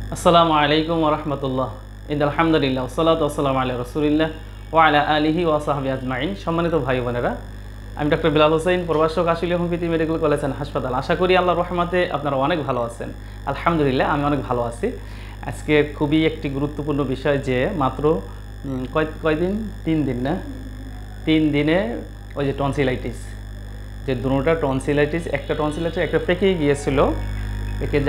আসসালামু আলাইকুম ওয়া রাহমাতুল্লাহ। আলহামদুলিল্লাহ ওয়াসসালাতু ওয়াসসালামু আলা রাসূলিল্লাহ ওয়া আলা আলিহি ওয়া সাহবিহি আজমাইন। সম্মানিত ভাই বোনেরা, আমি ডক্টর বিলাল হোসেন, প্রভাষক, Ashulia homeopathy medical college and হাসপাতাল। আশা করি আল্লাহর রহমতে আপনারা অনেক ভালো আছেন। আলহামদুলিল্লাহ আমি অনেক ভালো আছি। আজকে খুবই একটি গুরুত্বপূর্ণ বিষয় যে মাত্র কয়দিন 3 দিন না 3 দিনে ওই যে টনসিলাইটিস, যে দুটোটা টনসিলাইটিস, একটা টনসিলাইটিস একটা পেকে গিয়েছিল। পেকে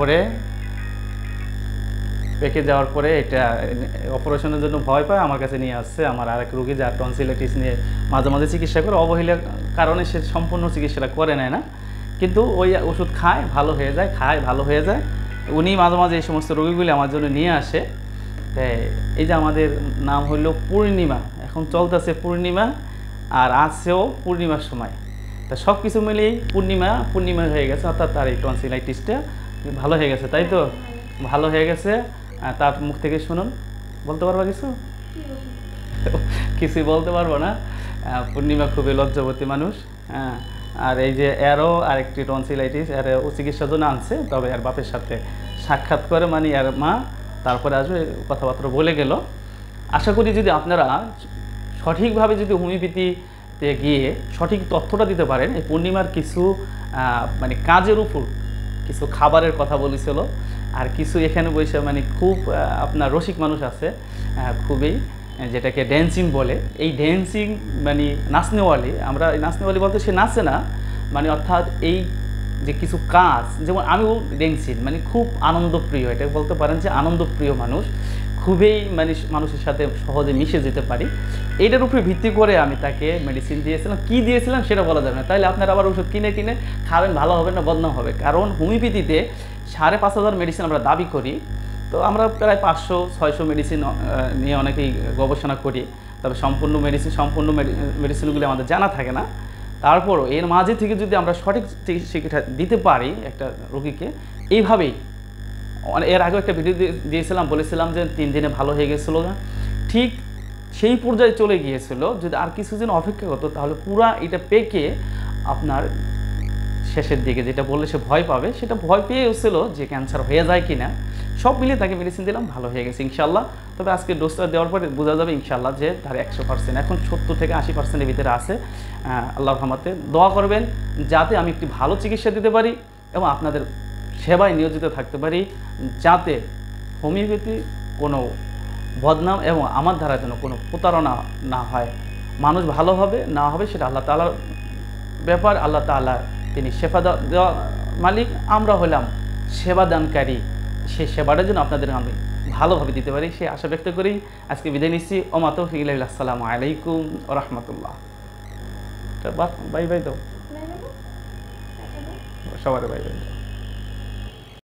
যাওয়ার পরে এটা অপারেশনের জন্য ভয় পায়, আমার কাছে নিয়ে আসছে আমার আরেক রোগী, যার টনসিলাইটিস নিয়ে মাঝে মাঝে চিকিৎসা করে। অবহেলার কারণে সে সম্পূর্ণ চিকিৎসাটা করে নেয় না, কিন্তু ওই ওষুধ খায় ভালো হয়ে যায়। উনি মাঝে মাঝে এই সমস্ত রোগীগুলি আমার জন্য নিয়ে আসে। তাই এই যে আমাদের নাম হইল পূর্ণিমা, এখন চলতেছে পূর্ণিমা, আর আজকেও পূর্ণিমার সময়। তা সব কিছু মিলিয়েই পূর্ণিমা হয়ে গেছে, অর্থাৎ তার এই টনসিলাইটিসটা ভালো হয়ে গেছে, তাই তো? ভালো হয়ে গেছে। তার মুখ থেকে শুনুন, বলতে পারবা কিছু? কিছুই বলতে পারবো না। পূর্ণিমা খুবই লজ্জাবতী মানুষ। হ্যাঁ, আর এই যে এরও আরেকটি টনসিলাইটিস, এরও চিকিৎসার জন্য আনছে, তবে এর বাপের সাথে সাক্ষাৎ করে, মানে এর মা তারপরে আসবে, কথাবার্তা বলে গেল। আশা করি যদি আপনারা সঠিকভাবে যদি হোমিওপ্যাথিতে গিয়ে সঠিক তথ্যটা দিতে পারেন, এই পূর্ণিমার কিছু মানে কাজের উপর কিছু খাবারের কথা বলেছিল, আর কিছু এখানে বসে মানে খুব আপনার রসিক মানুষ আছে, খুবই, যেটাকে ড্যান্সিং বলে। এই ড্যান্সিং মানে নাচনেওয়ালি, আমরা নাচনেওয়ালি বলতে সে নাচে না, মানে অর্থাৎ এই যে কিছু কাজ, যেমন আমিও ড্যান্সিং মানে খুব আনন্দপ্রিয়, এটা বলতে পারেন যে আনন্দপ্রিয় মানুষ, খুবই মানে মানুষের সাথে সহজে মিশে যেতে পারি। এইটার উপরে ভিত্তি করে আমি তাকে মেডিসিন দিয়েছিলাম। কি দিয়েছিলাম সেটা বলা যাবে না, তাইলে আপনারা আবার ওষুধ কিনে খাবেন, ভালো হবে না বদনাম হবে। কারণ হোমিওপ্যাথিতে 5,500 মেডিসিন আমরা দাবি করি, তো আমরা প্রায় 500-600 মেডিসিন নিয়ে অনেকেই গবেষণা করি, তবে সম্পূর্ণ মেডিসিনগুলি আমাদের জানা থাকে না। তারপরও এর মাঝে থেকে যদি আমরা সঠিক চিকিৎসা দিতে পারি একটা রোগীকে, এইভাবেই এর আগেও একটা ভিডিও দিয়েছিলাম, বলেছিলাম যে 3 দিনে ভালো হয়ে গেছিলো না, ঠিক সেই পর্যায়ে চলে গিয়েছিল। যদি আর কিছুদিন অপেক্ষা করতো তাহলে পুরা এটা পেকে আপনার শেষের দিকে, যেটা বললে সে ভয় পাবে, সেটা ভয় পেয়েছিল যে ক্যান্সার হয়ে যায় কি না। সব মিলিয়ে তাকে মেডিসিন দিলাম, ভালো হয়ে গেছে ইনশাল্লাহ। তবে আজকে ডোজটা দেওয়ার পরে বোঝা যাবে ইনশাল্লাহ যে তার 100%, এখন 70 থেকে 80%-এর ভিতরে আছে। আল্লাহর রহমতে দোয়া করবেন যাতে আমি একটি ভালো চিকিৎসা দিতে পারি এবং আপনাদের সেবায় নিয়োজিত থাকতে পারি, যাতে হোমিওপ্যাথি কোনো বদনাম এবং আমার দ্বারা যেন কোনো প্রতারণা না হয়। মানুষ ভালো হবে না হবে সেটা আল্লাহ তাআলার ব্যাপার। আল্লাহ তাআলা তিনি সেবা দেওয়া মালিক, আমরা হলাম সেবা দানকারী। সেই সেবাটা যেন আপনাদের আমি ভালোভাবে দিতে পারি, সেই আশা ব্যক্ত করেই আজকে বিদায় নিচ্ছি। ওমা তৌফিক ইল্লা বিল্লাহ। আসসালামু আলাইকুম ওয়া রাহমাতুল্লাহ। বাই বাই দাও সবার, বাই বাই।